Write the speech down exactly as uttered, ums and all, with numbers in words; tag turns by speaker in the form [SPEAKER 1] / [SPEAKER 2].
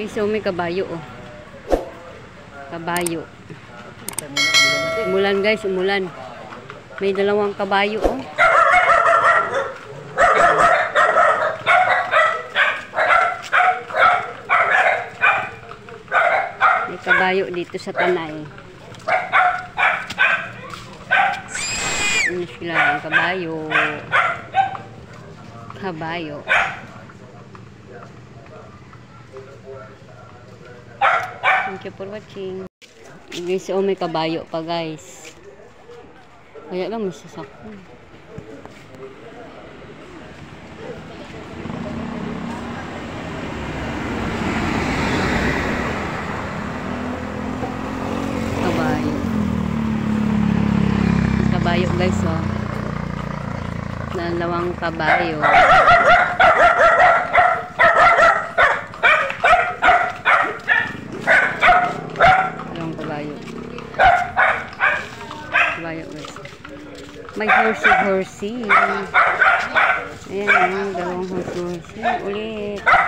[SPEAKER 1] Okay, so may kabayo oh. Kabayo. Umulan guys, umulan. May dalawang kabayo oh. May kabayo dito sa tanay. Ano sila ang kabayo? Kabayo. Thank you for watching. Guys, oh may kabayo pa guys. Kaya lang masasaktan. Kabayo. Kabayo guys oh. Dalawang kabayo. Dalawang kabayo. Kabayo guys. May horsey horsey. Ayan, dalawang horsey horsey. Ulit.